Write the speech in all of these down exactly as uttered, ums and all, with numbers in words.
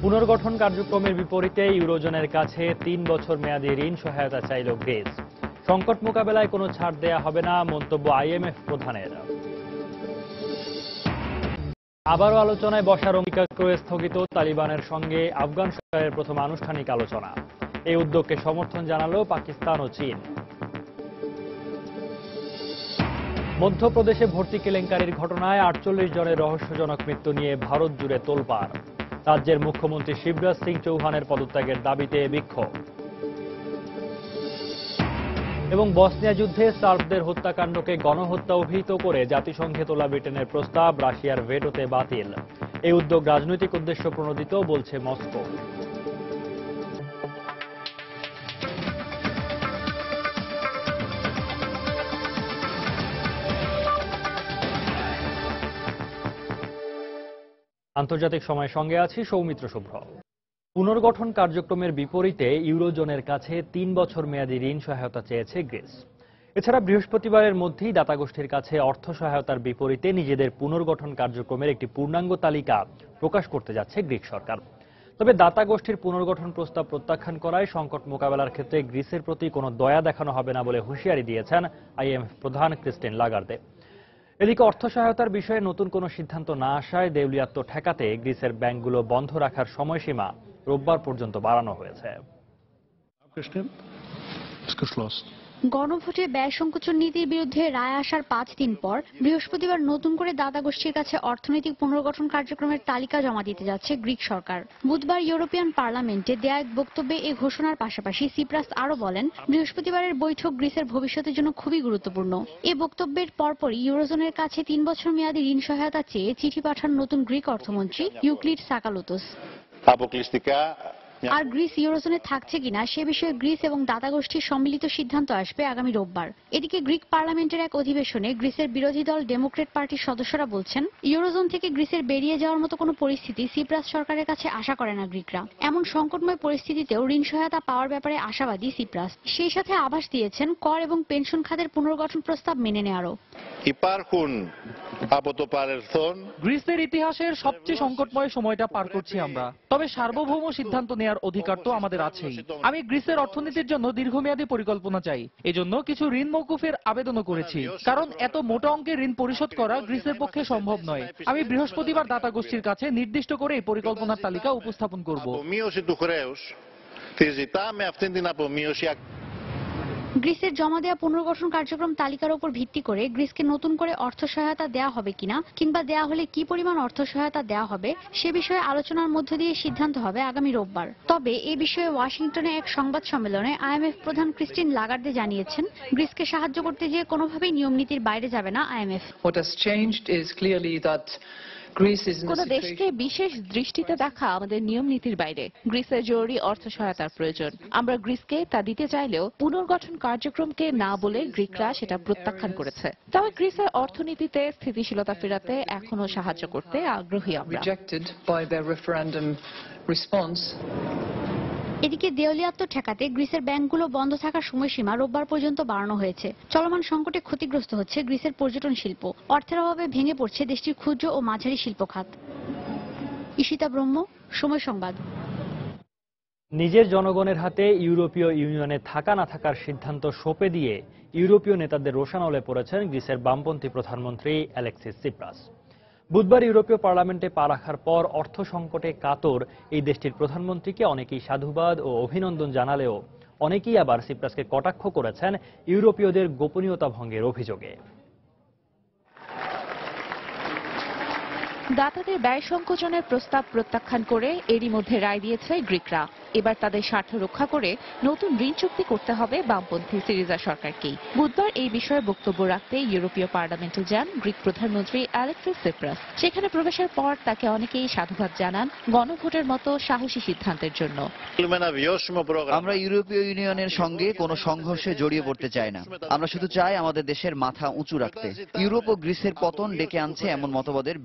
পুনর্গঠন কার্যক্রমের বিপরীতে ইউরোজোনের কাছে তিন বছর মেয়াদী ঋণ সহায়তা চাইল গ্রিস। সংকট মোকাবেলায় কোনো ছাড় দেয়া হবে না, মন্তব্য আইএমএফ প্রধানের। আবারও আলোচনায় বসার অঙ্গীকার করে স্থগিত তালিবানের সঙ্গে আফগান সরকারের প্রথম আনুষ্ঠানিক আলোচনা। এই উদ্যোগকে সমর্থন জানালো পাকিস্তান ও চীন। মধ্যপ্রদেশে ভর্তি কেলেঙ্কারির ঘটনায় আটচল্লিশ জনের রহস্যজনক মৃত্যু নিয়ে ভারত জুড়ে তোলপাড়। রাজ্যের মুখ্যমন্ত্রী শিবরাজ সিং চৌহানের পদত্যাগের দাবিতে বিক্ষোভ। এবং বসনিয়া যুদ্ধে সার্বদের হত্যাকাণ্ডকে গণহত্যা অভিহিত করে জাতিসংঘে তোলা ব্রিটেনের প্রস্তাব রাশিয়ার ভেটোতে বাতিল। এই উদ্যোগ রাজনৈতিক উদ্দেশ্য প্রণোদিত বলছে মস্কো। আন্তর্জাতিক সময় সঙ্গে আছি সৌমিত্র শুভ্র। পুনর্গঠন কার্যক্রমের বিপরীতে ইউরোজোনের কাছে তিন বছর মেয়াদী ঋণ সহায়তা চেয়েছে গ্রিস। এছাড়া বৃহস্পতিবারের মধ্যেই দাতা গোষ্ঠীর কাছে অর্থ সহায়তার বিপরীতে নিজেদের পুনর্গঠন কার্যক্রমের একটি পূর্ণাঙ্গ তালিকা প্রকাশ করতে যাচ্ছে গ্রিক সরকার। তবে দাতা গোষ্ঠীর পুনর্গঠন প্রস্তাব প্রত্যাখ্যান করায় সংকট মোকাবেলার ক্ষেত্রে গ্রিসের প্রতি কোনো দয়া দেখানো হবে না বলে হুঁশিয়ারি দিয়েছেন আইএমএফ প্রধান ক্রিস্টিন লাগার্দে। এদিকে অর্থ সহায়তার বিষয়ে নতুন কোনো সিদ্ধান্ত না আসায় দেউলিয়াত্ব ঠেকাতে গ্রিসের ব্যাংকগুলো বন্ধ রাখার সময়সীমা রোববার পর্যন্ত বাড়ানো হয়েছে। গণভোটে ব্যয় সংকোচন নীতির বিরুদ্ধে রায় আসার পাঁচ দিন পর বৃহস্পতিবার নতুন করে দাতা গোষ্ঠীর কাছে অর্থনৈতিক পুনর্গঠন কার্যক্রমের তালিকা জমা দিতে যাচ্ছে গ্রিক সরকার। বুধবার ইউরোপিয়ান পার্লামেন্টে দেয়া এক বক্তব্যে এই ঘোষণার পাশাপাশি সিপ্রাস আরও বলেন, বৃহস্পতিবারের বৈঠক গ্রিসের ভবিষ্যতের জন্য খুবই গুরুত্বপূর্ণ। এই বক্তব্যের পরপরই ইউরোজোনের কাছে তিন বছর মেয়াদী ঋণ সহায়তা চেয়ে চিঠি পাঠান নতুন গ্রিক অর্থমন্ত্রী ইউক্লিড সাকালোতোস। আর গ্রিস ইউরোজোনে থাকছে কিনা সে বিষয়ে গ্রিস এবং দাতা গোষ্ঠীর সম্মিলিত সিদ্ধান্ত আসবে আগামী রোববার। এদিকে গ্রিক পার্লামেন্টের এক অধিবেশনে গ্রিসের বিরোধী দল ডেমোক্রেট পার্টির সদস্যরা বলছেন, ইউরোজোন থেকে গ্রিসের বেরিয়ে যাওয়ার মতো কোনো পরিস্থিতি সিপ্রাস সরকারের কাছে আশা করে না গ্রিকরা। এমন সংকটময় পরিস্থিতিতেও ঋণ সহায়তা পাওয়ার ব্যাপারে আশাবাদী সিপ্রাস। সেই সাথে আভাস দিয়েছেন কর এবং পেনশন খাতের পুনর্গঠন প্রস্তাব মেনে নেওয়ারও। গ্রিসের ইতিহাসের সবচেয়ে সংকটময় সময়টা পার করছি আমরা, তবে সার্বভৌম সিদ্ধান্ত নেওয়ার অধিকার তো আমাদের আছেই। আমি গ্রিসের অর্থনীতির জন্য দীর্ঘমেয়াদী পরিকল্পনা চাই, এজন্য কিছু ঋণ মওকুফের আবেদনও করেছি, কারণ এত মোটা অঙ্কের ঋণ পরিশোধ করা গ্রিসের পক্ষে সম্ভব নয়। আমি বৃহস্পতিবার দাতা গোষ্ঠীর কাছে নির্দিষ্ট করে এই পরিকল্পনার তালিকা উপস্থাপন করব। গ্রিসের জমা দেওয়া পুনর্গঠন কার্যক্রম তালিকার উপর ভিত্তি করে গ্রিসকে নতুন করে অর্থ সহায়তা দেওয়া হবে কিনা কিংবা দেওয়া হলে কি পরিমাণ অর্থ সহায়তা দেওয়া হবে সে বিষয়ে আলোচনার মধ্য দিয়ে সিদ্ধান্ত হবে আগামী রোববার। তবে এ বিষয়ে ওয়াশিংটনে এক সংবাদ সম্মেলনে আইএমএফ প্রধান ক্রিস্টিন লাগার্দে জানিয়েছেন, গ্রিসকে সাহায্য করতে গিয়ে কোনোভাবেই নিয়ম নীতির বাইরে যাবে না আইএমএফ। কোন দেশকে বিশেষ দৃষ্টিতে দেখা আমাদের নিয়ম নীতির বাইরে। গ্রিসের জরুরি অর্থ সহায়তার প্রয়োজন। আমরা গ্রিসকে তা দিতে চাইলেও পুনর্গঠন কার্যক্রমকে না বলে গ্রিকরা সেটা প্রত্যাখ্যান করেছে। তবে গ্রিসের অর্থনীতিতে স্থিতিশীলতা ফেরাতে এখনো সাহায্য করতে আগ্রহী আমরা। এদিকে দেউলিয়াত্ব ঠেকাতে গ্রিসের ব্যাংকগুলো বন্ধ থাকার সময়সীমা রোববার পর্যন্ত বাড়ানো হয়েছে। চলমান সংকটে ক্ষতিগ্রস্ত হচ্ছে গ্রিসের পর্যটন শিল্প। অর্থের অভাবে ভেঙে পড়ছে দেশটির ক্ষুদ্র ও মাঝারি শিল্প খাত। ঈশিতা ব্রহ্ম, সময় সংবাদ। নিজের জনগণের হাতে ইউরোপীয় ইউনিয়নে থাকা না থাকার সিদ্ধান্ত সঁপে দিয়ে ইউরোপীয় নেতাদের রোষানলে পড়েছেন গ্রিসের বামপন্থী প্রধানমন্ত্রী অ্যালেক্সিস সিপ্রাস। বুধবার ইউরোপীয় পার্লামেন্টে পা রাখার পর অর্থ সংকটে কাতর এই দেশটির প্রধানমন্ত্রীকে অনেকেই সাধুবাদ ও অভিনন্দন জানালেও অনেকেই আবার সিপ্রাসকে কটাক্ষ করেছেন ইউরোপীয়দের গোপনীয়তা ভঙ্গের অভিযোগে। দাতাদের ব্যয় সংকোচনের প্রস্তাব প্রত্যাখ্যান করে এরই মধ্যে রায় দিয়েছে গ্রিকরা। এবার তাদের স্বার্থ রক্ষা করে নতুন ঋণ চুক্তি করতে হবে বামপন্থী সিরিজা সরকারকেই। বুধবার এই বিষয়ে বক্তব্য রাখতে ইউরোপীয় পার্লামেন্টে যান গ্রিক প্রধানমন্ত্রী অ্যালেক্সিস সিপ্রাস। সেখানে প্রবেশের পর তাকে অনেকেই সাধুবাদ জানান গণভোটের মতো সাহসী সিদ্ধান্তের জন্য। আমরা ইউরোপীয় ইউনিয়নের সঙ্গে কোনো সংঘর্ষে জড়িয়ে পড়তে চাই না। আমরা শুধু চাই আমাদের দেশের মাথা উঁচু রাখতে। ইউরোপ ও গ্রিসের পতন ডেকে আনছে এমন মতবাদের বিরুদ্ধে আমরা।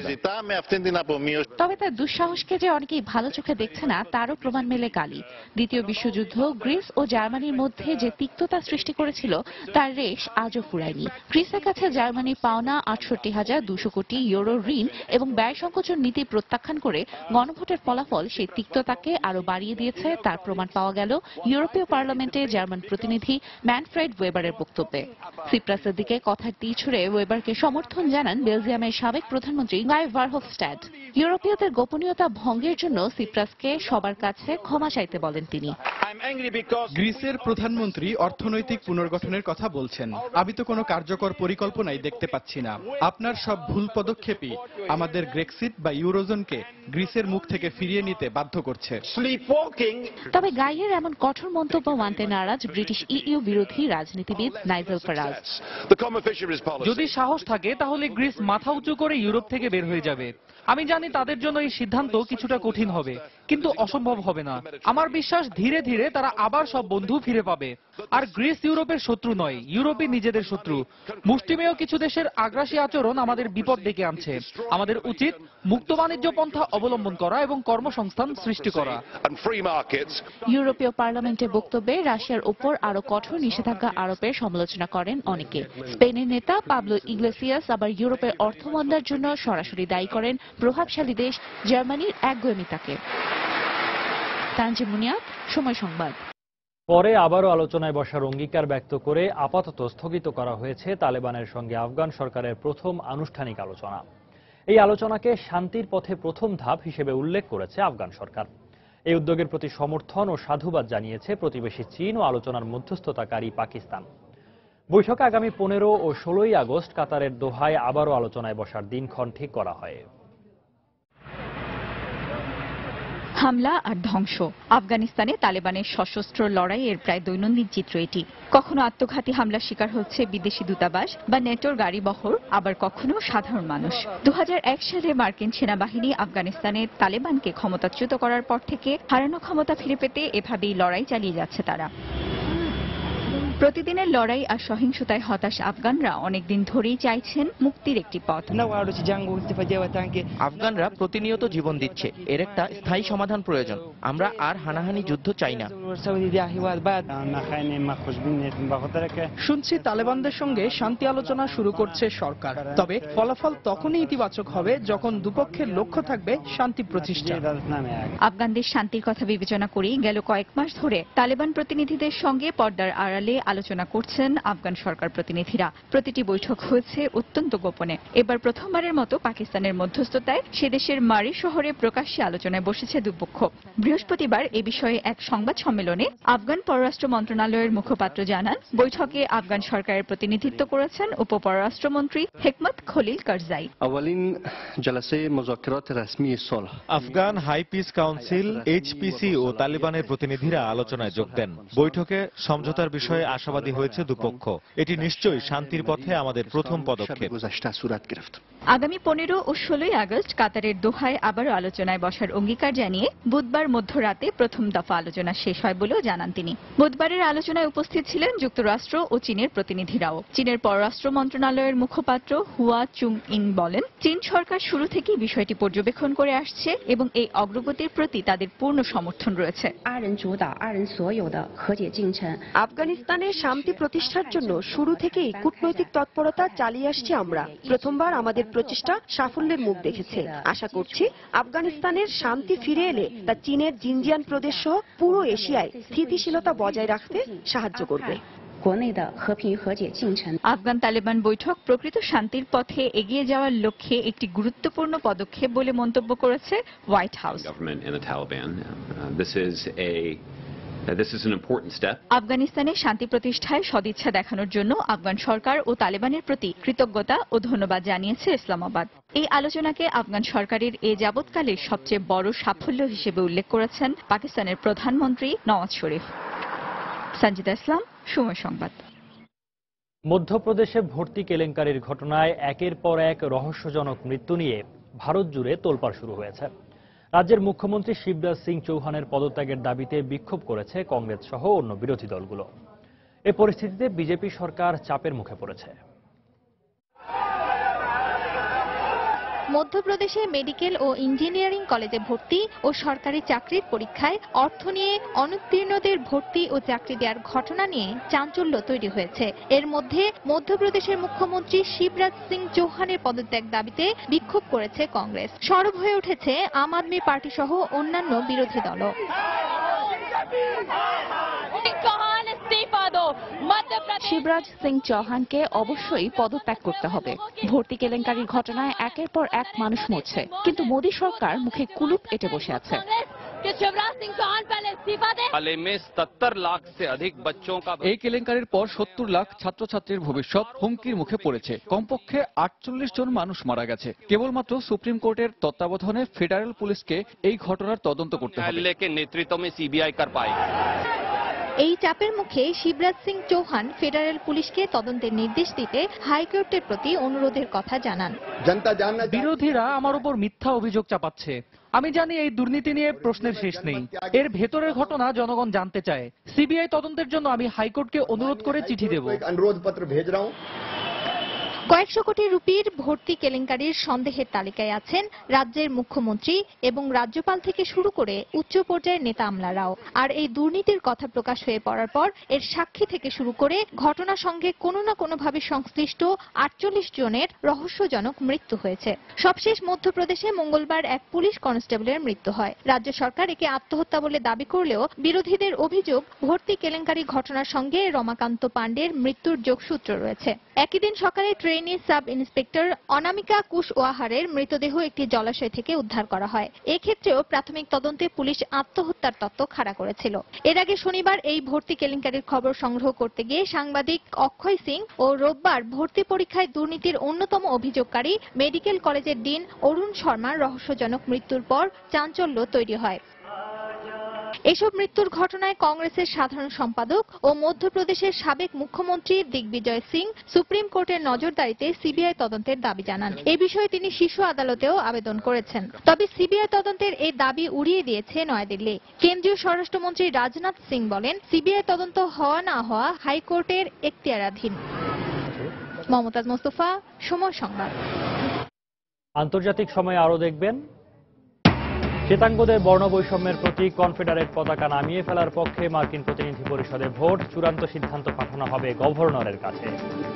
তবে তার দুঃসাহসকে যে অনেকেই ভালো চোখে দেখছে না তারও প্রমাণ মেলে কালই। দ্বিতীয় বিশ্বযুদ্ধ গ্রিস ও জার্মানির মধ্যে যে তিক্ততা সৃষ্টি করেছিল তার রেশ আজও ফুরায়নি। গ্রিসের কাছে জার্মানির পাওনা আটষট্টি হাজার দুশো কোটি ইউরো ঋণ এবং ব্যয় সংকোচন নীতি প্রত্যাখ্যান করে গণভোটের ফলাফল সেই তিক্ততাকে আরো বাড়িয়ে দিয়েছে, তার প্রমাণ পাওয়া গেল ইউরোপীয় পার্লামেন্টে জার্মান প্রতিনিধি ম্যানফ্রেড ওয়েবারের বক্তব্যে। সিপ্রাসের দিকে কথার তীর ছুড়ে ওয়েবারকে সমর্থন জানান বেলজিয়ামের সাবেক প্রধানমন্ত্রী গাই ভারহফস্টাড। ইউরোপীয়দের গোপনীয়তা ভঙ্গের জন্য সিপ্রাসকে সবার কাছে ক্ষমা চাইতে বলেন তিনি। গ্রিসের প্রধানমন্ত্রী অর্থনৈতিক পুনর্গঠনের কথা বলছেন, আমি তো কোনো কার্যকর পরিকল্পনাই দেখতে পাচ্ছি না। আপনার সব ভুল পদক্ষেপই আমাদের গ্রেক্সিট বা ইউরোজোনকে গ্রিসের মুখ থেকে ফিরিয়ে নিতে বাধ্য করছে। তবে গাইয়ের এমন কঠোর মন্তব্য মানতে নারাজ ব্রিটিশ ইইউ বিরোধী রাজনীতিবিদ নাইজেল ফারাজ। যদি সাহস থাকে তাহলে গ্রিস মাথা উঁচু করে ইউরোপ থেকে বের হয়ে যাবে। আমি জানি তাদের জন্য এই সিদ্ধান্ত কিছুটা কঠিন হবে, কিন্তু অসম্ভব হবে না। আমার বিশ্বাস ধীরে ধীরে তারা আবার সব বন্ধু ফিরে পাবে। আর গ্রিস ইউরোপের শত্রু নয়, ইউরোপই নিজেদের শত্রু। মুষ্টিমেয় কিছু দেশের আগ্রাসী আচরণ আমাদের বিপদ ডেকে আনছে। আমাদের উচিত মুক্ত বাণিজ্য পন্থা অবলম্বন করা এবং কর্মসংস্থান সৃষ্টি করা। ইউরোপীয় পার্লামেন্টের বক্তব্যে রাশিয়ার ওপর আরো কঠোর নিষেধাজ্ঞা আরোপের সমালোচনা করেন অনেকে। স্পেনের নেতা পাবলো ইগলেসিয়াস আবার ইউরোপের অর্থমন্দার জন্য সরাসরি দায়ী করেন প্রভাবশালী দেশ জার্মানির একগুঁয়েমিতাকে। তানজিম মুনিয়াত, সময় সংবাদ। পরে আবারও আলোচনায় বসার অঙ্গীকার ব্যক্ত করে আপাতত স্থগিত করা হয়েছে তালেবানের সঙ্গে আফগান সরকারের প্রথম আনুষ্ঠানিক আলোচনা। এই আলোচনাকে শান্তির পথে প্রথম ধাপ হিসেবে উল্লেখ করেছে আফগান সরকার। এই উদ্যোগের প্রতি সমর্থন ও সাধুবাদ জানিয়েছে প্রতিবেশী চীন ও আলোচনার মধ্যস্থতাকারী পাকিস্তান। বৈঠকে আগামী পনেরো ও ষোলোই আগস্ট কাতারের দোহায় আবারও আলোচনায় বসার দিনক্ষণ ঠিক করা হয়। হামলা আর ধ্বংস, আফগানিস্তানে তালেবানের সশস্ত্র লড়াইয়ের প্রায় দৈনন্দিন চিত্র এটি। কখনো আত্মঘাতী হামলার শিকার হচ্ছে বিদেশি দূতাবাস বা নেটোর গাড়িবহর, আবার কখনো সাধারণ মানুষ। দু হাজার এক সালে মার্কিন সেনাবাহিনী আফগানিস্তানের তালেবানকে ক্ষমতাচ্যুত করার পর থেকে হারানো ক্ষমতা ফিরে পেতে এভাবেই লড়াই চালিয়ে যাচ্ছে তারা। প্রতিদিনের লড়াই আর সহিংসতায় হতাশ আফগানরা অনেকদিন ধরেই চাইছেন মুক্তির একটি পথ। আফগানরা প্রতিনিয়ত জীবন দিচ্ছে, এর একটা স্থায়ী সমাধান প্রয়োজন। আমরা আর হানাহানি যুদ্ধ চাই না। শুনছি তালেবানদের সঙ্গে শান্তি আলোচনা শুরু করছে সরকার, তবে ফলাফল তখনই ইতিবাচক হবে যখন দুপক্ষের লক্ষ্য থাকবে শান্তি প্রতিষ্ঠা। আফগানদের শান্তির কথা বিবেচনা করেই গেল কয়েক মাস ধরে তালেবান প্রতিনিধিদের সঙ্গে পর্দার আড়ালে আলোচনা করছেন আফগান সরকার প্রতিনিধিরা। প্রতিটি বৈঠক হয়েছে অত্যন্ত গোপনে। এবার প্রথমবারের মতো পাকিস্তানের মধ্যস্থতায় সে দেশের মারি শহরে প্রকাশ্যে আলোচনায় বসেছে দুপক্ষ। বৃহস্পতিবার এ বিষয়ে এক সংবাদ সম্মেলনে আফগান পররাষ্ট্র মন্ত্রণালয়ের মুখপাত্র জানান, বৈঠকে আফগান সরকারের প্রতিনিধিত্ব করেছেন উপপররাষ্ট্রমন্ত্রী Hekmat Khalil Karzai. Afghan high peace council HPC ও তালিবানের প্রতিনিধিরা আলোচনায় যোগ দেন। বৈঠকে সমঝোতার বিষয়ে আশাবাদী হয়েছে দুপক্ষ। এটি নিশ্চয়ই শান্তির পথে আমাদের প্রথম পদক্ষেপ। আগামী পনেরো ও ষোলোই আগস্ট কাতারের দোহায় আবারও আলোচনায় বসার অঙ্গীকার জানিয়ে বুধবার মধ্যরাতে প্রথম দফা আলোচনা শেষ হয় বলেও জানান তিনি। বুধবারের আলোচনায় উপস্থিত ছিলেন যুক্তরাষ্ট্র ও চীনের প্রতিনিধিরাও। চীনের পররাষ্ট্র মন্ত্রণালয়ের মুখপাত্র হুয়া চুং ইং বলেন, চীন সরকার শুরু থেকেই বিষয়টি পর্যবেক্ষণ করে আসছে এবং এই অগ্রগতির প্রতি তাদের পূর্ণ সমর্থন রয়েছে। আফগানিস্তানে শান্তি প্রতিষ্ঠার জন্য শুরু থেকেই কূটনৈতিক তৎপরতা চালিয়ে আসছি আমরা। প্রথমবার আমাদের প্রচেষ্টা সাফল্যের মুখ দেখেছে। আশা করছি আফগানিস্তানের শান্তি ফিরে এলে তা চীনের জিনজিয়াং প্রদেশ সহ পুরো এশিয়ায় স্থিতিশীলতা বজায় রাখতে সাহায্য করবে। আফগান তালেবান বৈঠক প্রকৃত শান্তির পথে এগিয়ে যাওয়ার লক্ষ্যে একটি গুরুত্বপূর্ণ পদক্ষেপ বলে মন্তব্য করেছে হোয়াইট হাউস। আফগানিস্তানে শান্তি প্রতিষ্ঠায় সদিচ্ছা দেখানোর জন্য আফগান সরকার ও তালেবানের প্রতি কৃতজ্ঞতা ও ধন্যবাদ জানিয়েছে ইসলামাবাদ। এই আলোচনাকে আফগান সরকারের এ যাবৎকালের সবচেয়ে বড় সাফল্য হিসেবে উল্লেখ করেছেন পাকিস্তানের প্রধানমন্ত্রী নওয়াজ শরীফ। সঞ্জিদা ইসলাম, সময় সংবাদ। মধ্যপ্রদেশে ভর্তি কেলেঙ্কারির ঘটনায় একের পর এক রহস্যজনক মৃত্যু নিয়ে ভারত জুড়ে তোলপাড় শুরু হয়েছে। রাজ্যের মুখ্যমন্ত্রী শিবরাজ সিং চৌহানের পদত্যাগের দাবিতে বিক্ষোভ করেছে কংগ্রেস সহ অন্য বিরোধী দলগুলো। এ পরিস্থিতিতে বিজেপি সরকার চাপের মুখে পড়েছে। মধ্যপ্রদেশে মেডিকেল ও ইঞ্জিনিয়ারিং কলেজে ভর্তি ও সরকারি চাকরির পরীক্ষায় অর্থ নিয়ে অনুত্তীর্ণদের ভর্তি ও চাকরি দেওয়ার ঘটনা নিয়ে চাঞ্চল্য তৈরি হয়েছে। এর মধ্যে মধ্যপ্রদেশের মুখ্যমন্ত্রী শিবরাজ সিং চৌহানের পদত্যাগ দাবিতে বিক্ষোভ করেছে কংগ্রেস। সরব হয়ে উঠেছে আম আদমি পার্টি সহ অন্যান্য বিরোধী দলও। শিবরাজ সিং চৌহানকে অবশ্যই পদত্যাগ করতে হবে। ভর্তি কেলেঙ্কারির ঘটনায় একের পর এক মানুষ মরছে, কিন্তু মোদী সরকার মুখে কুলুপ এঁটে বসে আছে। এই কেলেঙ্কারির পর সত্তর লাখ ছাত্রছাত্রীর ভবিষ্যৎ হুমকির মুখে পড়েছে। কমপক্ষে আটচল্লিশ জন মানুষ মারা গেছে। কেবলমাত্র সুপ্রিম কোর্টের তত্ত্বাবধানে ফেডারেল পুলিশকে এই ঘটনার তদন্ত করতে হবে। এই চাপের মুখে শিবরাজ সিং চৌহান ফেডারেল পুলিশকে তদন্তের নির্দেশ দিতে হাইকোর্টের প্রতি অনুরোধের কথা জানান। বিরোধীরা আমার উপর মিথ্যা অভিযোগ চাপাচ্ছে। আমি জানি এই দুর্নীতি নিয়ে প্রশ্নের শেষ নেই। এর ভেতরের ঘটনা জনগণ জানতে চায়। সিবিআই তদন্তের জন্য আমি হাইকোর্টকে অনুরোধ করে চিঠি দেব। কয়েকশো কোটি রুপির ভর্তি কেলেঙ্কারির সন্দেহের তালিকায় আছেন রাজ্যের মুখ্যমন্ত্রী এবং রাজ্যপাল থেকে শুরু করে উচ্চ পর্যায়ের নেতা আমলারাও। আর এই দুর্নীতির কথা প্রকাশ হয়ে পড়ার পর এর সাক্ষী থেকে শুরু করে ঘটনার সঙ্গে কোনো না কোনোভাবে সংশ্লিষ্ট আটচল্লিশ জনের রহস্যজনক মৃত্যু হয়েছে। সবশেষ মধ্যপ্রদেশে মঙ্গলবার এক পুলিশ কনস্টেবলের মৃত্যু হয়। রাজ্য সরকার একে আত্মহত্যা বলে দাবি করলেও বিরোধীদের অভিযোগ ভর্তি কেলেঙ্কারি ঘটনার সঙ্গে রমাকান্ত পাণ্ডের মৃত্যুর যোগসূত্র রয়েছে। একই দিন সকালে ট্রেনি সাব ইন্সপেক্টর অনামিকা কুশওয়াহারের মৃতদেহ একটি জলাশয় থেকে উদ্ধার করা হয়। এক্ষেত্রেও প্রাথমিক তদন্তে পুলিশ আত্মহত্যার তত্ত্ব খাড়া করেছিল। এর আগে শনিবার এই ভর্তি কেলেঙ্কারির খবর সংগ্রহ করতে গিয়ে সাংবাদিক অক্ষয় সিং ও রোববার ভর্তি পরীক্ষায় দুর্নীতির অন্যতম অভিযোগকারী মেডিকেল কলেজের ডিন অরুণ শর্মার রহস্যজনক মৃত্যুর পর চাঞ্চল্য তৈরি হয়। এসব মৃত্যুর ঘটনায় কংগ্রেসের সাধারণ সম্পাদক ও মধ্যপ্রদেশের সাবেক মুখ্যমন্ত্রী দিগ্বিজয় সিং সুপ্রিম কোর্টের নজরদারিতে সিবিআই তদন্তের দাবি জানান। এ বিষয়ে তিনি শীর্ষ আদালতেও আবেদন করেছেন। তবে সিবিআই তদন্তের এই দাবি উড়িয়ে দিয়েছে নয়াদিল্লি। কেন্দ্রীয় স্বরাষ্ট্রমন্ত্রী রাজনাথ সিং বলেন, সিবিআই তদন্ত হওয়া না হওয়া হাইকোর্টের এখতিয়ারাধীন। মমতাজ মোস্তফা, সময় সংবাদ। আন্তর্জাতিক সময় আরো দেখবেন, শ্বেতাঙ্গদের বর্ণবৈষম্যের প্রতি কনফেডারেট পতাকা নামিয়ে ফেলার পক্ষে মার্কিন প্রতিনিধি পরিষদে ভোট, চূড়ান্ত সিদ্ধান্ত পাঠানো হবে গভর্নরের কাছে।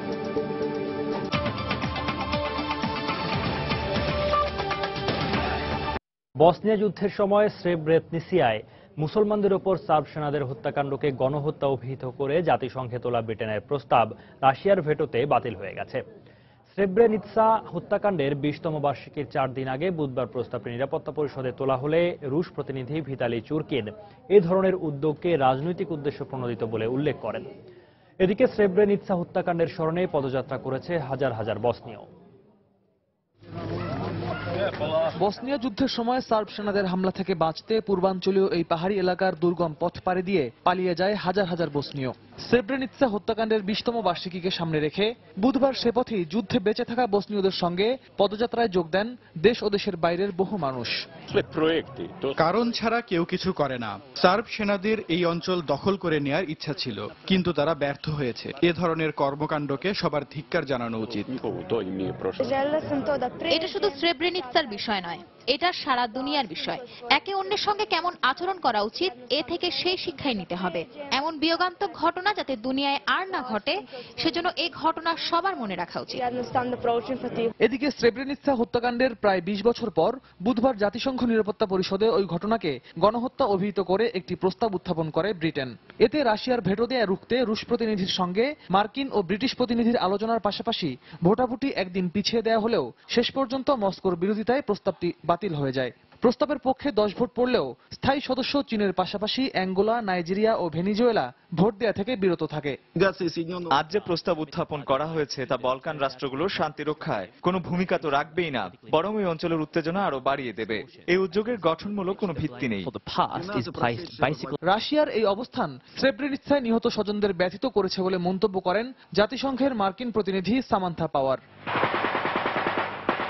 বসনিয়া যুদ্ধের সময় স্রেব্রেনিৎসায় মুসলমানদের ওপর সার্ব সেনাদের হত্যাকাণ্ডকে গণহত্যা অভিহিত করে জাতিসংঘে তোলা ব্রিটেনের প্রস্তাব রাশিয়ার ভেটোতে বাতিল হয়ে গেছে। স্রেব্রেনিৎসা হত্যাকাণ্ডের বিশতম বার্ষিকীর চার দিন আগে বুধবার প্রস্তাবটি নিরাপত্তা পরিষদে তোলা হলে রুশ প্রতিনিধি ভিতালি চুরকিন এ ধরনের উদ্যোগকে রাজনৈতিক উদ্দেশ্য প্রণোদিত বলে উল্লেখ করেন। এদিকে স্রেব্রেনিৎসা হত্যাকাণ্ডের স্মরণে পদযাত্রা করেছে হাজার হাজার বসনীয়। বসনিয়া যুদ্ধের সময় সার্ব সেনাদের হামলা থেকে বাঁচতে পূর্বাঞ্চলীয় এই পাহাড়ি এলাকার দুর্গম পথ পাড়ি দিয়ে পালিয়ে যায় হাজার হাজার বসনীয়। স্রেব্রেনিৎসা হত্যাকাণ্ডের বিশতম বার্ষিকীকে সামনে রেখে বুধবার সে পথেই যুদ্ধে বেঁচে থাকা বসনীয়দের সঙ্গে পদযাত্রায় যোগ দেন দেশ ও দেশের বাইরের বহু মানুষ। কারণ ছাড়া কেউ কিছু করে না। সার্ব সেনাদের এই অঞ্চল দখল করে নেয়ার ইচ্ছা ছিল, কিন্তু তারা ব্যর্থ হয়েছে। এ ধরনের কর্মকাণ্ডকে সবার ধিক্কার জানানো উচিত। এটা শুধু স্রেব্রেনিৎসার বিষয় নয়, এটা সারা দুনিয়ার বিষয়। একে অন্যের সঙ্গে কেমন আচরণ করা উচিত, এ থেকে সেই শিক্ষাই নিতে হবে। এমন বিয়োগান্তক ঘটনা যাতে দুনিয়ায় আর না ঘটে, সেজন্য এই ঘটনা সবার মনে রাখা উচিত। এদিকে স্রেব্রেনিৎসা হত্যাকাণ্ডের প্রায় বিশ বছর পর বুধবার জাতিসংঘ নিরাপত্তা পরিষদে ওই ঘটনাকে গণহত্যা অভিহিত করে একটি প্রস্তাব উত্থাপন করে ব্রিটেন। এতে রাশিয়ার ভেটো দেয়া রুখতে রুশ প্রতিনিধির সঙ্গে মার্কিন ও ব্রিটিশ প্রতিনিধির আলোচনার পাশাপাশি ভোটাভুটি একদিন পিছিয়ে দেওয়া হলেও শেষ পর্যন্ত মস্কোর বিরোধিতায় প্রস্তাবটি বাতিল হয়ে যায়। প্রস্তাবের পক্ষে দশ ভোট পড়লেও স্থায়ী সদস্য চীনের পাশাপাশি অ্যাঙ্গোলা, নাইজেরিয়া ও ভেনিজুয়েলা ভোট দেয়া থেকে বিরত থাকে। আজ যে প্রস্তাব উত্থাপন করা হয়েছে তা বলকান রাষ্ট্রগুলোর শান্তি রক্ষায় কোনো ভূমিকা তো রাখবেই না, বরং এই অঞ্চলের উত্তেজনা আরো বাড়িয়ে দেবে। এই উদ্যোগের গঠনমূলক কোনো ভিত্তি নেই। রাশিয়ার এই অবস্থান স্রেব্রেনিৎসায় নিহত স্বজনদের ব্যথিত করেছে বলে মন্তব্য করেন জাতিসংঘের মার্কিন প্রতিনিধি সামান্থা পাওয়ার।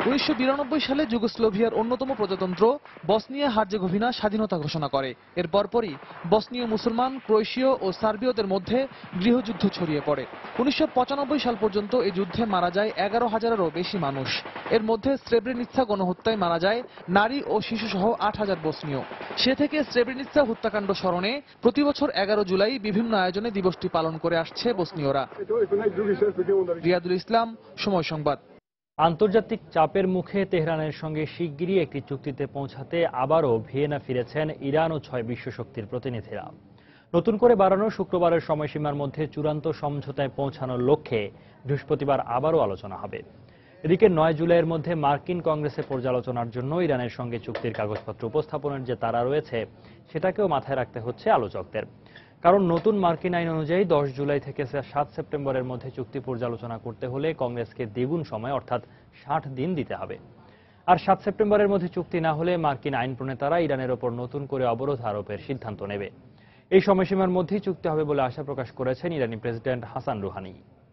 উনিশশো বিরানব্বই সালে যুগোস্লোভিয়ার অন্যতম প্রজাতন্ত্র বসনিয়া হার্জেগোভিনা স্বাধীনতা ঘোষণা করে। এর পরপরই বসনীয় মুসলমান, ক্রোয়েশীয় ও সার্বীয়দের মধ্যে গৃহযুদ্ধ ছড়িয়ে পড়ে। উনিশশো পঁচানব্বই সাল পর্যন্ত এই যুদ্ধে মারা যায় এগারো হাজারেরও বেশি মানুষ। এর মধ্যে স্রেব্রেনিৎসা গণহত্যায় মারা যায় নারী ও শিশুসহ আট হাজার বসনীয়। সে থেকে স্রেব্রেনিৎসা হত্যাকাণ্ড স্মরণে প্রতি বছর এগারো জুলাই বিভিন্ন আয়োজনে দিবসটি পালন করে আসছে বসনীয়রা। রিয়াদুল ইসলাম, সময় সংবাদ। আন্তর্জাতিক চাপের মুখে তেহরানের সঙ্গে শিগগিরই একটি চুক্তিতে পৌঁছাতে আবারও ভিয়েনা ফিরেছেন ইরান ও ছয় বিশ্বশক্তির প্রতিনিধিরা। নতুন করে বাড়ানো শুক্রবারের সময়সীমার মধ্যে চূড়ান্ত সমঝোতায় পৌঁছানোর লক্ষ্যে বৃহস্পতিবার আবারও আলোচনা হবে। এদিকে নয় জুলাইয়ের মধ্যে মার্কিন কংগ্রেসে পর্যালোচনার জন্য ইরানের সঙ্গে চুক্তির কাগজপত্র উপস্থাপনের যে তাড়া রয়েছে সেটাকেও মাথায় রাখতে হচ্ছে আলোচকদের। কারণ নতুন মার্কিন আইন অনুযায়ী দশ জুলাই থেকে সাত সেপ্টেম্বরের মধ্যে চুক্তি পর্যালোচনা করতে হলে কংগ্রেসকে দ্বিগুণ সময় অর্থাৎ ষাট দিন দিতে হবে। আর সাত সেপ্টেম্বরের মধ্যে চুক্তি না হলে মার্কিন আইন প্রণেতারা ইরানের ওপর নতুন করে অবরোধ আরোপের সিদ্ধান্ত নেবে। এই সময়সীমার মধ্যেই চুক্তি হবে বলে আশা প্রকাশ করেছেন ইরানি প্রেসিডেন্ট হাসান রুহানি।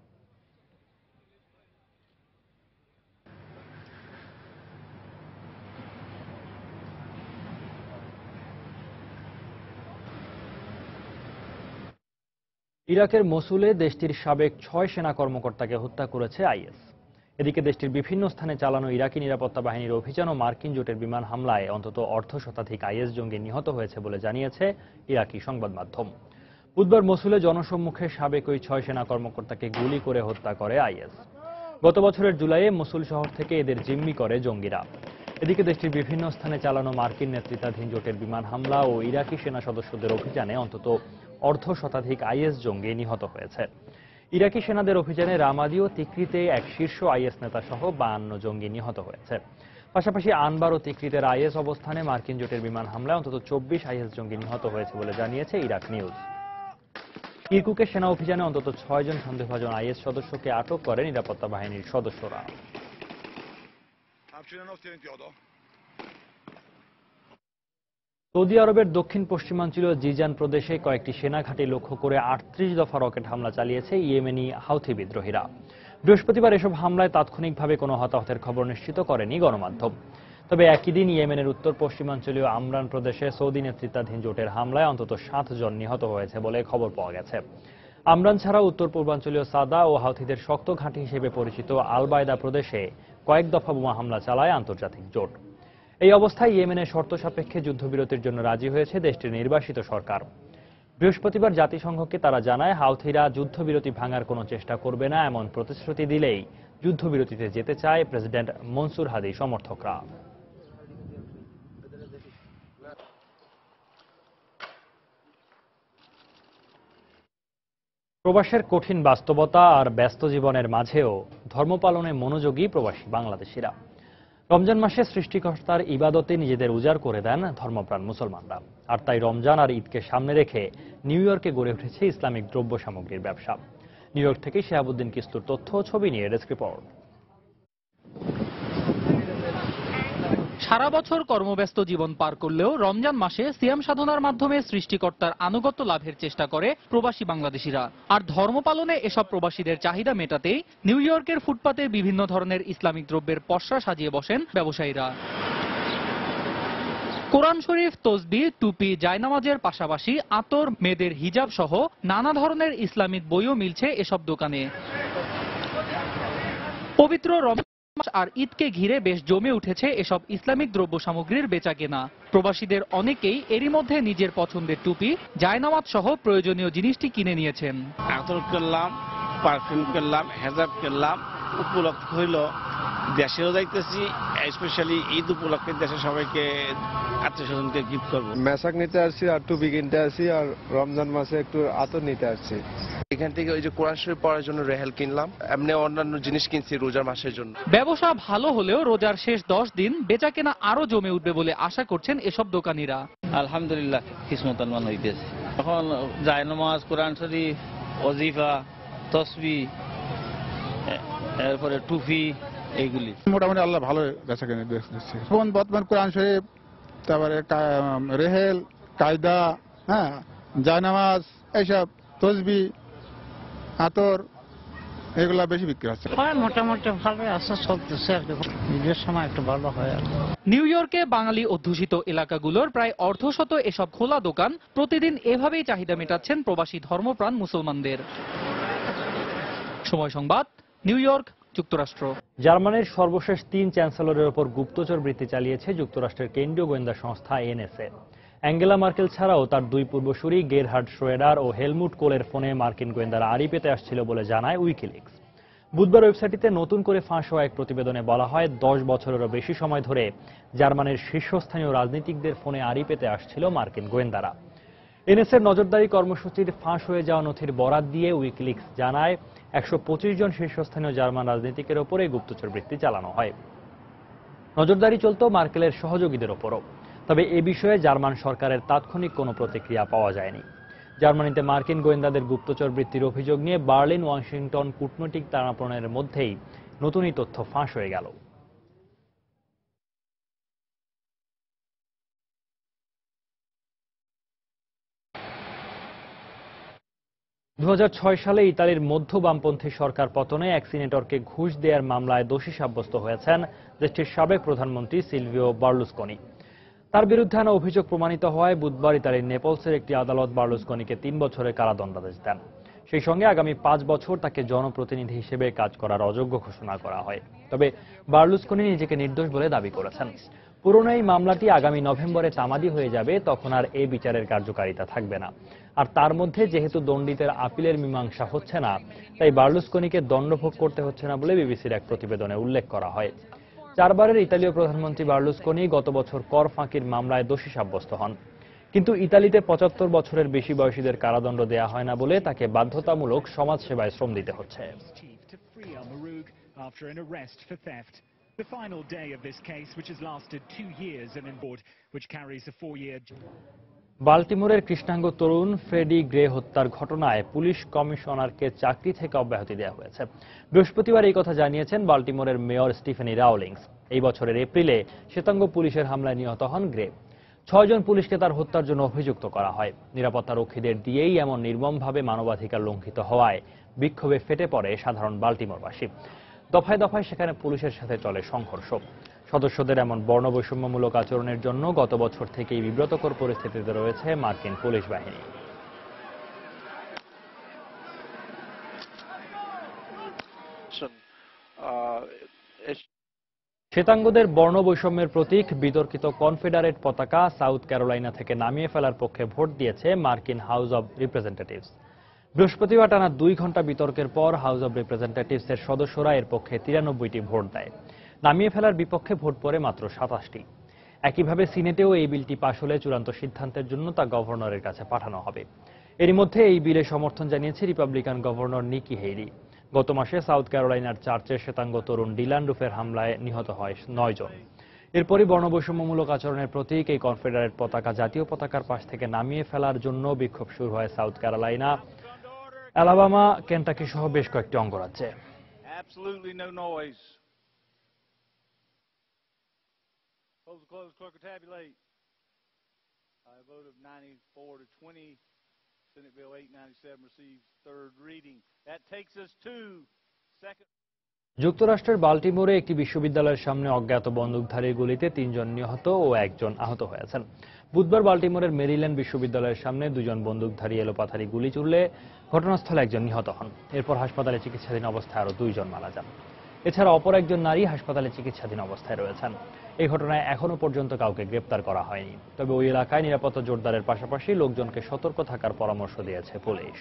ইরাকের মসুলে দেশটির সাবেক ছয় সেনা কর্মকর্তাকে হত্যা করেছে আইএস। এদিকে দেশটির বিভিন্ন স্থানে চালানো ইরাকি নিরাপত্তা বাহিনীর অভিযান ও মার্কিন জোটের বিমান হামলায় অন্তত অর্ধ শতাধিক আইএস জঙ্গি নিহত হয়েছে বলে জানিয়েছে ইরাকি সংবাদ মাধ্যম। বুধবার মসুলে জনসম্মুখে সাবেক ওই ছয় সেনা কর্মকর্তাকে গুলি করে হত্যা করে আইএস। গত বছরের জুলাইয়ে মসুল শহর থেকে এদের জিম্মি করে জঙ্গিরা। এদিকে দেশটির বিভিন্ন স্থানে চালানো মার্কিন নেতৃত্বাধীন জোটের বিমান হামলা ও ইরাকি সেনা সদস্যদের অভিযানে অন্তত অর্ধ শতাধিক আইএস জঙ্গি নিহত হয়েছে। ইরাকি সেনাদের অভিযানে রামাদি ও তিকরিতে এক শীর্ষ আইএস নেতা সহ বায়ান্ন জঙ্গি নিহত হয়েছে। পাশাপাশি আনবার ও তিকরিতের আইএস অবস্থানে মার্কিন জোটের বিমান হামলায় অন্তত চব্বিশ আইএস জঙ্গি নিহত হয়েছে বলে জানিয়েছে ইরাক নিউজ। কিরকুকের সেনা অভিযানে অন্তত ছয় জন সন্দেহভাজন আইএস সদস্যকে আটক করে নিরাপত্তা বাহিনীর সদস্যরা। সৌদি আরবের দক্ষিণ পশ্চিমাঞ্চলীয় জিজান প্রদেশে কয়েকটি সেনাঘাঁটি লক্ষ্য করে আটত্রিশ দফা রকেট হামলা চালিয়েছে ইয়েমেনি হাউথি বিদ্রোহীরা। বৃহস্পতিবার এসব হামলায় তাৎক্ষণিকভাবে কোনো হতাহতের খবর নিশ্চিত করেনি গণমাধ্যম। তবে একই দিন ইয়েমেনের উত্তর পশ্চিমাঞ্চলীয় আমরান প্রদেশে সৌদি নেতৃত্বাধীন জোটের হামলায় অন্তত সাত জন নিহত হয়েছে বলে খবর পাওয়া গেছে। আমরান ছাড়াও উত্তর পূর্বাঞ্চলীয় সাদা ও হাউথিদের শক্ত ঘাঁটি হিসেবে পরিচিত আলবায়দা প্রদেশে কয়েক দফা বোমা হামলা চালায় আন্তর্জাতিক জোট। এই অবস্থায় ইয়েমেনের শর্ত সাপেক্ষে যুদ্ধবিরতির জন্য রাজি হয়েছে দেশটির নির্বাসিত সরকার। বৃহস্পতিবার জাতিসংঘকে তারা জানায় হাউথিরা যুদ্ধবিরতি ভাঙার কোনো চেষ্টা করবে না এমন প্রতিশ্রুতি দিলেই যুদ্ধবিরতিতে যেতে চায় প্রেসিডেন্ট মনসুর হাদি সমর্থকরা। প্রবাসের কঠিন বাস্তবতা আর ব্যস্ত জীবনের মাঝেও ধর্ম পালনে মনোযোগী প্রবাসী বাংলাদেশিরা। রমজান মাসে সৃষ্টিকর্তার ইবাদতে নিজেদের উজাড় করে দেন ধর্মপ্রাণ মুসলমানরা। আর তাই রমজান আর ঈদকে সামনে রেখে নিউ ইয়র্কে গড়ে উঠেছে ইসলামিক দ্রব্য সামগ্রীর ব্যবসা। নিউ ইয়র্ক থেকে শিহাবুদ্দিন কিস্তুর তথ্য ও ছবি নিয়ে ডেস্ক রিপোর্ট। সারা বছর কর্মব্যস্ত জীবন পার করলেও রমজান মাসে সিয়াম সাধনার মাধ্যমে সৃষ্টিকর্তার আনুগত্য লাভের চেষ্টা করে প্রবাসী বাংলাদেশিরা। আর ধর্ম পালনে এসব প্রবাসীদের চাহিদা মেটাতেই নিউ ইয়র্কের ফুটপাতে বিভিন্ন ধরনের ইসলামিক দ্রব্যের পসরা সাজিয়ে বসেন ব্যবসায়ীরা। কোরআন শরীফ, তসবি, টুপি, জায়নামাজের পাশাপাশি আতর, মেয়েদের হিজাব সহ নানা ধরনের ইসলামিক বইও মিলছে এসব দোকানে। পবিত্র রমজান আর ঈদকে ঘিরে বেশ জমে উঠেছে এসব ইসলামিক দ্রব্য সামগ্রীর বেচাকেনা। প্রবাসীদের অনেকেই এরই মধ্যে নিজের পছন্দের টুপি, জায়নামাজ সহ প্রয়োজনীয় জিনিসটি কিনে নিয়েছেন। আতর কিনলাম, পারফিউম কিনলাম, হেজাব কিনলাম। উপলক্ষ হইল দেশেও যাইতেছি, স্পেশালি ঈদ উপলক্ষে দেশে সবাইকে আত্মীয় স্বজনকে গিফট করবো। মেশাক নিতে আসছি আর টুপি কিনতে আসছি আর রমজান মাসে একটু আতর নিতে আসছি। এখান থেকে ওই যে কোরআন শরীফ পড়ার জন্য রেহেল কিনলাম, এমনি অন্যান্য জিনিস কিনছি রোজার মাসের জন্য। ব্যবসা ভালো হলেও রোজার শেষ দশ দিন বেচাকেনা আরো জমে উঠবে বলে আশা করছেন এসব দোকানিরা। আলহামদুলিল্লাহ কিসমত আনমান হইতেছে। এখন জায়নামাজ, কোরআন শরীফ, ওজিফা, তসবি, এরপরে টুপি, এইগুলি মোটামুটি আল্লাহ ভালো বেচাকেনা দিচ্ছে। বর্তমান কোরআন শরীফ, তারপরে রেহেল, কায়দা, হ্যাঁ, জায়নামাজ, এইসব তসবি, আতর, এগুলা বেশি বিক্রি হচ্ছে। হয় মোটামুটি ভালো আছে, চলতেছে আর কি, ঈদের সময় একটু ভালো হয় আর কি। নিউ ইয়র্কে বাঙালি অধ্যুষিত এলাকাগুলোর প্রায় অর্ধশত এসব খোলা দোকান প্রতিদিন এভাবেই চাহিদা মেটাচ্ছেন প্রবাসী ধর্মপ্রাণ মুসলমানদের। সময় সংবাদ, নিউ ইয়র্ক, যুক্তরাষ্ট্র। জার্মানির সর্বশেষ তিন চ্যান্সেলরের ওপর গুপ্তচর বৃত্তি চালিয়েছে যুক্তরাষ্ট্রের কেন্দ্রীয় গোয়েন্দা সংস্থা এনএসএ। অ্যাঙ্গেলা মার্কেল ছাড়াও তার দুই পূর্বসূরি গেরহার্ড শ্রোয়েডার ও হেলমুট কোলের ফোনে মার্কিন গোয়েন্দারা আড়ি পেতে আসছিল বলে জানায় উইকিলিক্স। বুধবার ওয়েবসাইটটিতে নতুন করে ফাঁস হওয়া এক প্রতিবেদনে বলা হয়, দশ বছরেরও বেশি সময় ধরে জার্মানির শীর্ষস্থানীয় রাজনীতিকদের ফোনে আড়ি পেতে আসছিল মার্কিন গোয়েন্দারা। এনএসএর নজরদারি কর্মসূচির ফাঁস হয়ে যাওয়া নথির বরাত দিয়ে উইকিলিক্স জানায়, একশো পঁচিশ জন শীর্ষস্থানীয় জার্মান রাজনীতিকের ওপরে গুপ্তচর বৃত্তি চালানো হয়। নজরদারি চলত মার্কেলের সহযোগীদের ওপরও। তবে এ বিষয়ে জার্মান সরকারের তাৎক্ষণিক কোনো প্রতিক্রিয়া পাওয়া যায়নি। জার্মানিতে মার্কিন গোয়েন্দাদের গুপ্তচর বৃত্তির অভিযোগ নিয়ে বার্লিন, ওয়াশিংটন কূটনৈতিক টানাপোড়েনের মধ্যেই নতুন এই তথ্য ফাঁস হয়ে গেল। দু হাজার ছয় সালে ইতালির মধ্য বামপন্থী সরকার পতনে এক সিনেটরকে ঘুষ দেওয়ার মামলায় দোষী সাব্যস্ত হয়েছেন দেশটির সাবেক প্রধানমন্ত্রী সিলভিও বার্লুসকোনি। তার বিরুদ্ধে আনা অভিযোগ প্রমাণিত হওয়ায় বুধবার ইতালির নেপলসের একটি আদালত বার্লুসকোনিকে তিন বছরের কারাদণ্ডাদেশ দেন। সেই সঙ্গে আগামী পাঁচ বছর তাকে জনপ্রতিনিধি হিসেবে কাজ করার অযোগ্য ঘোষণা করা হয়। তবে বার্লুসকোনি নিজেকে নির্দোষ বলে দাবি করেছেন। পুরনো এই মামলাটি আগামী নভেম্বরে তামাদি হয়ে যাবে, তখন আর এই বিচারের কার্যকারিতা থাকবে না। আর তার মধ্যে যেহেতু দণ্ডিতের আপিলের মীমাংসা হচ্ছে না, তাই বার্লুসকোনিকে দণ্ডভোগ করতে হচ্ছে না বলে বিবিসির এক প্রতিবেদনে উল্লেখ করা হয়। চারবারের ইতালীয় প্রধানমন্ত্রী বার্লুসকোনি গত বছর কর ফাঁকির মামলায় দোষী সাব্যস্ত হন। কিন্তু ইতালিতে পঁচাত্তর বছরের বেশি বয়সীদের কারাদণ্ড দেয়া হয় না বলে তাকে বাধ্যতামূলক সমাজসেবায় শ্রম দিতে হচ্ছে। The final day of this case, which has lasted two years and in court, which carries a four-year. বাল্টিমোরের কৃষ্ণাঙ্গ তরুণ ফ্রেডি গ্রে হত্যার ঘটনায় পুলিশ কমিশনারকে চাকরি থেকে অব্যাহতি দেওয়া হয়েছে। বৃহস্পতিবার এই কথা জানিয়েছেন বাল্টিমোরের মেয়র স্টিফেনি রাউলিংস। এই বছরের এপ্রিলে শ্বেতাঙ্গ পুলিশের হামলায় নিহত হন গ্রে। ছয়জন পুলিশকে তার হত্যার জন্য অভিযুক্ত করা হয়। নিরাপত্তা রক্ষীদের দিয়েই এমন নির্মমভাবে মানবাধিকার লঙ্ঘিত হওয়ায় বিক্ষোভে ফেটে পড়ে সাধারণ বাল্টিমোরবাসী। দফায় দফায় সেখানে পুলিশের সাথে চলে সংঘর্ষ। সদস্যদের এমন বর্ণবৈষম্যমূলক আচরণের জন্য গত বছর থেকেই বিব্রতকর পরিস্থিতিতে রয়েছে মার্কিন পুলিশ বাহিনী। শ্বেতাঙ্গদের বর্ণবৈষম্যের প্রতীক বিতর্কিত কনফেডারেট পতাকা সাউথ ক্যারোলাইনা থেকে নামিয়ে ফেলার পক্ষে ভোট দিয়েছে মার্কিন হাউস অব রিপ্রেজেন্টেটিভস। বৃহস্পতিবার টানা দুই ঘন্টা বিতর্কের পর হাউস অব রিপ্রেজেন্টেটিভস এর সদস্যরা এর পক্ষে তিরানব্বইটি ভোট দেয়। নামিয়ে ফেলার বিপক্ষে ভোট পড়ে মাত্র সাতাশটি। একইভাবে সিনেটেও এই বিলটি পাশ হলে চূড়ান্ত সিদ্ধান্তের জন্য তা গভর্নরের কাছে পাঠানো হবে। এরই মধ্যে এই বিলে সমর্থন জানিয়েছে রিপাবলিকান গভর্নর নিকি হেইলি। গত মাসে সাউথ ক্যারোলাইনার চার্চের শ্বেতাঙ্গ তরুণ ডিলান রুফের হামলায় নিহত হয় নয় জন। এরপরই বর্ণবৈষম্যমূলক আচরণের প্রতীক এই কনফেডারেট পতাকা জাতীয় পতাকার পাশ থেকে নামিয়ে ফেলার জন্য বিক্ষোভ শুরু হয় সাউথ ক্যারোলাইনা, অ্যালাবামা, কেন্টাকি সহ বেশ কয়েকটি অঙ্গরাজ্যে। যুক্তরাষ্ট্রের বাল্টিমোরে একটি বিশ্ববিদ্যালয়ের সামনে অজ্ঞাত বন্দুকধারীর গুলিতে তিনজন নিহত ও একজন আহত হয়েছেন। বুধবার বাল্টিমোরের মেরিল্যান্ড বিশ্ববিদ্যালয়ের সামনে দুজন বন্দুকধারী এলোপাথারি গুলি চুড়লে ঘটনাস্থলে একজন নিহত হন। এরপর হাসপাতালে চিকিৎসাধীন অবস্থায় আরও দুইজন মারা যান। এছাড়া অপর একজন নারী হাসপাতালে চিকিৎসাধীন অবস্থায় রয়েছেন। এই ঘটনায় এখনো পর্যন্ত কাউকে গ্রেপ্তার করা হয়নি। তবে ওই এলাকায় নিরাপত্তা জোরদারের পাশাপাশি লোকজনকে সতর্ক থাকার পরামর্শ দিয়েছে পুলিশ।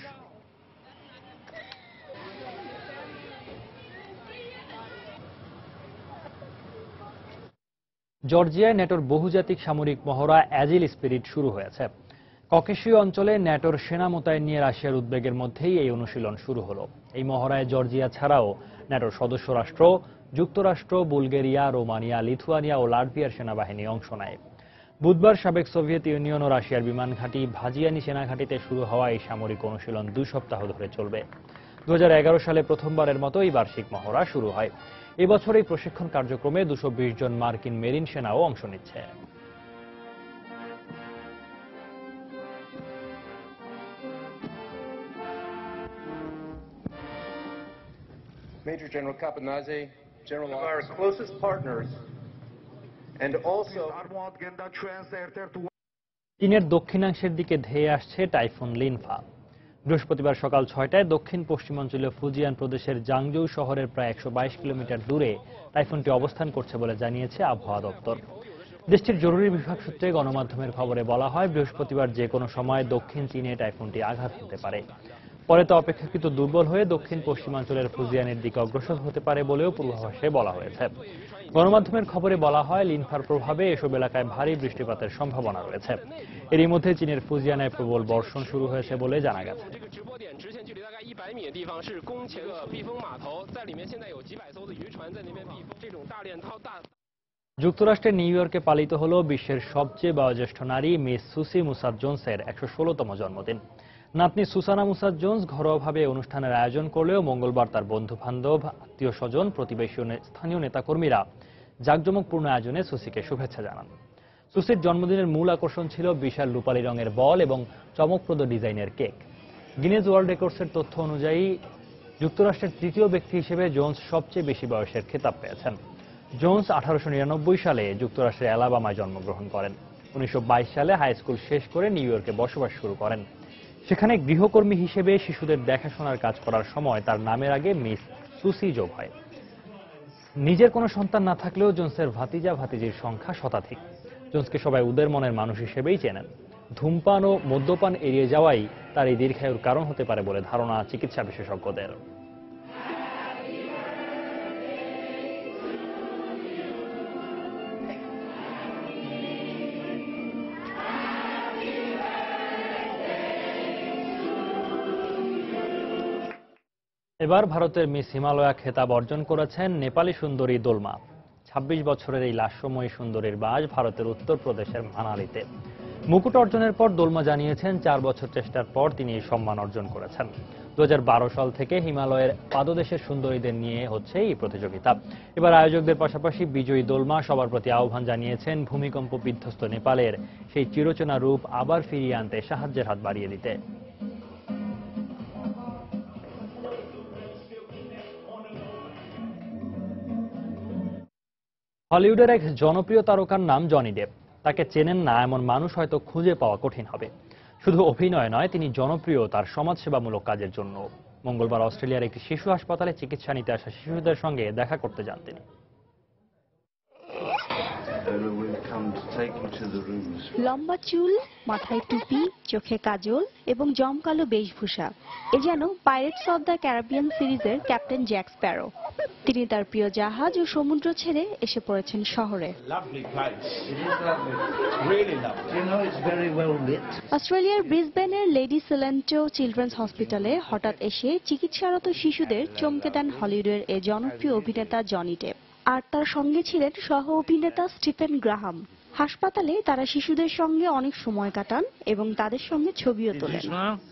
জর্জিয়ায় ন্যাটোর বহুজাতিক সামরিক মহড়া অ্যাজিল স্পিরিট শুরু হয়েছে। ককেশীয় অঞ্চলে ন্যাটোর সেনা মোতায়েন নিয়ে রাশিয়ার উদ্বেগের মধ্যেই এই অনুশীলন শুরু হলো। এই মহড়ায় জর্জিয়া ছাড়াও ন্যাটোর সদস্য রাষ্ট্র যুক্তরাষ্ট্র, বুলগেরিয়া, রোমানিয়া, লিথুয়ানিয়া ও লাটভিয়ার সেনাবাহিনী অংশ নেয়। বুধবার সাবেক সোভিয়েত ইউনিয়ন ও রাশিয়ার বিমান ঘাঁটি ভাজিয়ানি সেনাঘাঁটিতে শুরু হওয়া এই সামরিক অনুশীলন দুই সপ্তাহ ধরে চলবে। দু হাজার এগারো সালে প্রথমবারের মতো এই বার্ষিক মহড়া শুরু হয়। এবছর এই প্রশিক্ষণ কার্যক্রমে দুশো বিশ জন মার্কিন মেরিন সেনাও অংশ নিচ্ছে। Major General Kapanazi, General of our closest partners, and also চীনের দক্ষিণাংশের দিকে ধেয়ে আসছে টাইফুন লিনফা। বৃহস্পতিবার সকাল ছয়টায় দক্ষিণ পশ্চিমাঞ্চলীয় ফুজিয়ান প্রদেশের জাংজৌ শহরের প্রায় একশো বাইশ কিলোমিটার দূরে টাইফুনটি অবস্থান করছে বলে জানিয়েছে আবহাওয়া দপ্তর। দেশটির জরুরি বিভাগ সূত্রে গণমাধ্যমের খবরে বলা হয়, বৃহস্পতিবার যে কোনো সময় দক্ষিণ চীনে টাইফুনটি আঘাত হতে পারে। পরে তা অপেক্ষাকৃত দুর্বল হয়ে দক্ষিণ পশ্চিমাঞ্চলের ফুজিয়ানের দিকে অগ্রসর হতে পারে বলেও পূর্বাভাসে বলা হয়েছে। গণমাধ্যমের খবরে বলা হয়, লিনফার প্রভাবে এসব এলাকায় ভারী বৃষ্টিপাতের সম্ভাবনা রয়েছে। এরই মধ্যে চীনের ফুজিয়ানায় প্রবল বর্ষণ শুরু হয়েছে বলে জানা গেছে। যুক্তরাষ্ট্রের নিউ ইয়র্কে পালিত হল বিশ্বের সবচেয়ে বয়োজ্যেষ্ঠ নারী মিস সুসি মুসাদ জোনসের একশো ষোলতম জন্মদিন। নাতনি সুসানা মুসাদ জোন্স ঘরোয়াভাবে অনুষ্ঠানের আয়োজন করলেও মঙ্গলবার তার বন্ধু বান্ধব, আত্মীয় স্বজন, প্রতিবেশী ও স্থানীয় নেতাকর্মীরা জাঁকজমকপূর্ণ আয়োজনে সুসিকে শুভেচ্ছা জানান। সুসির জন্মদিনের মূল আকর্ষণ ছিল বিশাল রূপালী রঙের বল এবং চমকপ্রদ ডিজাইনের কেক। গিনেজ ওয়ার্ল্ড রেকর্ডসের তথ্য অনুযায়ী যুক্তরাষ্ট্রের তৃতীয় ব্যক্তি হিসেবে জোন্স সবচেয়ে বেশি বয়সের খেতাব পেয়েছেন। জোন্স আঠারোশো নিরানব্বই সালে যুক্তরাষ্ট্রের অ্যালাবামায় জন্মগ্রহণ করেন। উনিশশো বাইশ সালে হাই স্কুল শেষ করে নিউ ইয়র্কে বসবাস শুরু করেন। সেখানে গৃহকর্মী হিসেবে শিশুদের দেখাশোনার কাজ করার সময় তার নামের আগে মিস সুসি যোগ হয়। নিজের কোনো সন্তান না থাকলেও জোন্সের ভাতিজা ভাতিজির সংখ্যা শতাধিক। জোন্সকে সবাই উদার মনের মানুষ হিসেবেই চেনেন। ধূমপান ও মদ্যপান এড়িয়ে যাওয়াই তার এই দীর্ঘায়ুর কারণ হতে পারে বলে ধারণা চিকিৎসা বিশেষজ্ঞদের। এবার ভারতের মিস হিমালয়া খেতাব অর্জন করেছেন নেপালি সুন্দরী দোলমা। ছাব্বিশ বছরের এই লাস্যময়ী সুন্দরীর বাস ভারতের উত্তরপ্রদেশের মানালিতে। মুকুট অর্জনের পর দোলমা জানিয়েছেন, চার বছর চেষ্টার পর তিনি এই সম্মান অর্জন করেছেন। দু হাজার বারো সাল থেকে হিমালয়ের পাদদেশের সুন্দরীদের নিয়ে হচ্ছে এই প্রতিযোগিতা। এবার আয়োজকদের পাশাপাশি বিজয়ী দোলমা সবার প্রতি আহ্বান জানিয়েছেন ভূমিকম্প বিধ্বস্ত নেপালের সেই চিরচেনা রূপ আবার ফিরিয়ে আনতে সাহায্যের হাত বাড়িয়ে দিতে। হলিউডের এক জনপ্রিয় তারকার নাম জনি ডেপ। তাকে চেনেন না এমন মানুষ হয়তো খুঁজে পাওয়া কঠিন হবে। শুধু অভিনয় নয়, তিনি জনপ্রিয় তার সমাজসেবামূলক কাজের জন্য। মঙ্গলবার অস্ট্রেলিয়ার একটি শিশু হাসপাতালে চিকিৎসা নিতে আসা শিশুদের সঙ্গে দেখা করতে যান তিনি। লম্বা চুল, মাথায় টুপি, চোখে কাজল এবং জমকালো বেশভূষা, এ যেন পাইরেটস অব দ্য ক্যারিবিয়ান সিরিজের ক্যাপ্টেন জ্যাক স্প্যারো। তিনি তার প্রিয় জাহাজ ও সমুদ্র ছেড়ে এসে পড়েছেন শহরে। অস্ট্রেলিয়ার ব্রিসবেনের লেডি সিলেন্টো চিলড্রেন্স হসপিটালে হঠাৎ এসে চিকিৎসারত শিশুদের চমকে দেন হলিউডের এ জনপ্রিয় অভিনেতা জনি ডেপ। আর তার সঙ্গে ছিলেন সহ অভিনেতা স্টিফেন গ্রাহাম। হাসপাতালে তারা শিশুদের সঙ্গে অনেক সময় কাটান এবং তাদের সঙ্গে ছবিও তোলেন।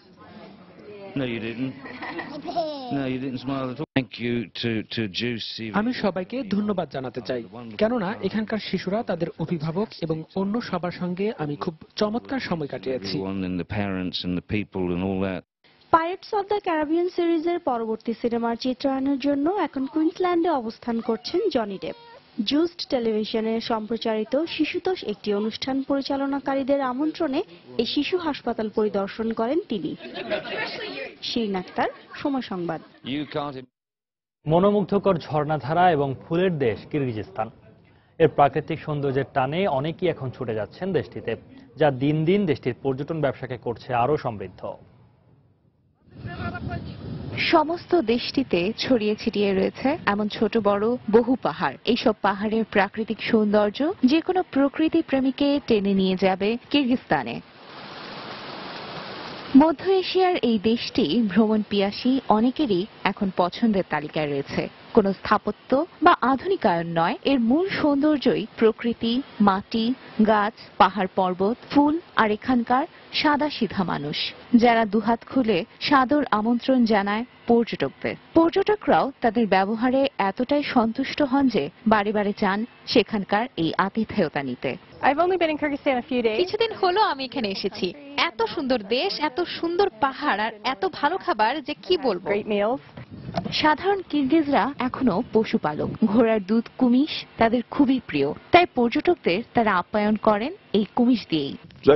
আমি সবাইকে ধন্যবাদ জানাতে চাই, কেননা এখানকার শিশুরা, তাদের অভিভাবক এবং অন্য সবার সঙ্গে আমি খুব চমৎকার সময় কাটিয়েছি। পাইরেটস অব দ্য ক্যারিবিয়ান সিরিজের পরবর্তী সিনেমার চিত্রায়নের জন্য এখন কুইন্সল্যান্ডে অবস্থান করছেন জনি ডেপ। জুস্ট টেলিভিশনে সম্প্রচারিত শিশুতোষ একটি অনুষ্ঠান পরিচালনাকারীদের আমন্ত্রণে এই শিশু হাসপাতাল পরিদর্শন করেন তিনি। শিরিন আক্তার, সময় সংবাদ। মনোমুগ্ধকর ঝর্ণাধারা এবং ফুলের দেশ কিরগিজস্তান। এর প্রাকৃতিক সৌন্দর্যের টানে অনেকেই এখন ছুটে যাচ্ছেন দেশটিতে, যা দিন দিন দেশটির পর্যটন ব্যবসাকে করছে আরও সমৃদ্ধ। সমস্ত দেশটিতে ছড়িয়ে ছিটিয়ে রয়েছে এমন ছোট বড় বহু পাহাড়। এইসব পাহাড়ের প্রাকৃতিক সৌন্দর্য যে কোনো প্রকৃতি প্রেমীকে টেনে নিয়ে যাবে কিরগিজস্তানে। মধ্য এশিয়ার এই দেশটি ভ্রমণ পিয়াসী অনেকেরই এখন পছন্দের তালিকায় রয়েছে। কোনো স্থাপত্য বা আধুনিকায়ন নয়, এর মূল সৌন্দর্যই প্রকৃতি, মাটি, গাছ, পাহাড় পর্বত, ফুল আর এখানকার সাদা সিধা মানুষ, যারা দুহাত খুলে সাদর আমন্ত্রণ জানায় পর্যটকদের। পর্যটকরাও তাদের ব্যবহারে এতটাই সন্তুষ্ট হন যে বারে বারে চান সেখানকার এই আতিথেয়তা নিতে। কিছুদিন হলো আমি এখানে এসেছি। এত সুন্দর দেশ, এত সুন্দর পাহাড় আর এত ভালো খাবার যে কি বলবো। সাধারণ কিরগিজরা এখনো পশুপালক। ঘোড়ার দুধ, কুমিশ তাদের খুবই প্রিয়, তাই পর্যটকদের তারা আপ্যায়ন করেন এই কুমিশ দিয়েই।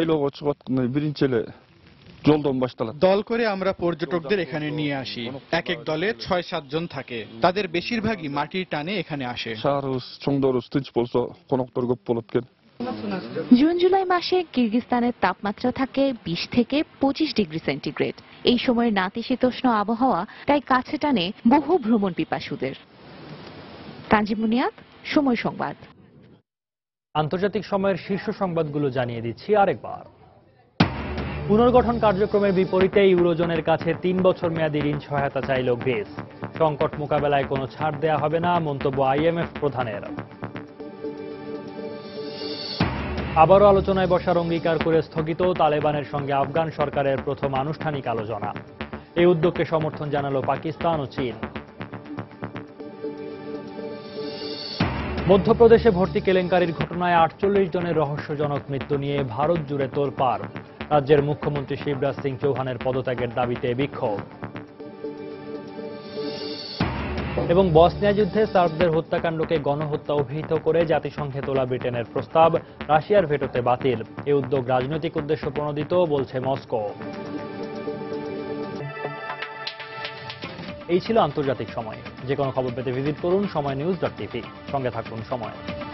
দল করে আমরা পর্যটকদের এখানে নিয়ে আসি। এক এক দলে ছয় সাত জন থাকে। তাদের বেশিরভাগই মাটির টানে এখানে আসে। জুন জুলাই মাসে কিরগিজস্তানের তাপমাত্রা থাকে বিশ থেকে পঁচিশ ডিগ্রি সেন্টিগ্রেড। এই সময়ের নাতিশীতোষ্ণ আবহাওয়া তাই কাছে টানে বহু ভ্রমণ পিপাসুদের। তানজিম মুনিয়াত, সময় সংবাদ। আন্তর্জাতিক সময়ের শীর্ষ সংবাদগুলো জানিয়ে দিচ্ছি আরেকবার। পুনর্গঠন কার্যক্রমের বিপরীতে ইউরোজোনের কাছে তিন বছর মেয়াদী ঋণ সহায়তা চাইল গ্রিস। সংকট মোকাবেলায় কোনো ছাড় দেয়া হবে না, মন্তব্য আইএমএফ প্রধানের। আবারও আলোচনায় বসার অঙ্গীকার করে স্থগিত তালেবানের সঙ্গে আফগান সরকারের প্রথম আনুষ্ঠানিক আলোচনা। এই উদ্যোগকে সমর্থন জানালো পাকিস্তান ও চীন। মধ্যপ্রদেশে ভর্তি কেলেঙ্কারির ঘটনায় আটচল্লিশ জনের রহস্যজনক মৃত্যু নিয়ে ভারত জুড়ে তোলপাড়। রাজ্যের মুখ্যমন্ত্রী শিবরাজ সিং চৌহানের পদত্যাগের দাবিতে বিক্ষোভ। এবং বসনিয়া যুদ্ধে সার্বদের হত্যাকাণ্ডকে গণহত্যা অভিহিত করে জাতিসংঘে তোলা ব্রিটেনের প্রস্তাব রাশিয়ার ভেটোতে বাতিল। এই উদ্যোগ রাজনৈতিক উদ্দেশ্য প্রণোদিত বলছে মস্কো। এই ছিল আন্তর্জাতিক সময়। যে কোনো খবর পেতে ভিজিট করুন সময় নিউজ ডট টিভি। সঙ্গে থাকুন সময়।